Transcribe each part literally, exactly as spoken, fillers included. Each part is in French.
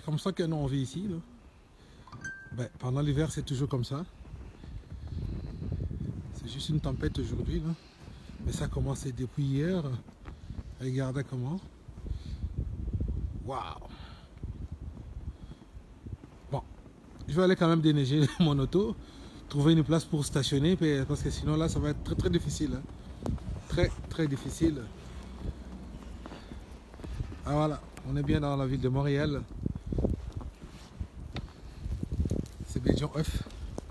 C'est comme ça que nous on vit ici. Là. Ben, pendant l'hiver, c'est toujours comme ça. C'est juste une tempête aujourd'hui. Là. Mais ça a commencé depuis hier. Regardez comment. Waouh! Bon, je vais aller quand même déneiger mon auto. Trouver une place pour stationner. Parce que sinon là, ça va être très très difficile. Hein. Très très difficile. Ah voilà, on est bien dans la ville de Montréal. C'est bien John F.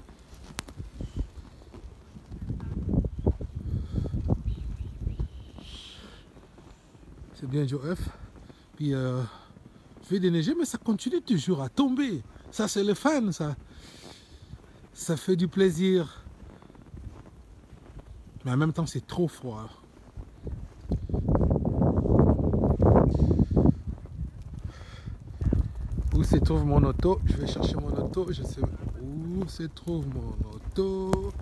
C'est bien John F. Puis euh, je vais déneiger, mais ça continue toujours à tomber. Ça, c'est le fan, ça. Ça fait du plaisir. Mais en même temps, c'est trop froid. Où se trouve mon auto? Je vais chercher mon auto. Je sais où se trouve mon auto.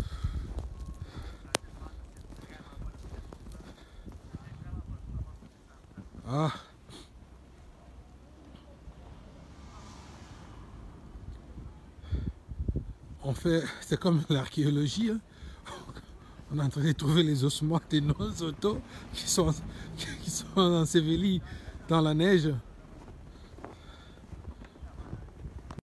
Ah. On fait, c'est comme l'archéologie. Hein. On est en train de trouver les ossements de nos autos qui sont, qui sont ensevelis dans la neige.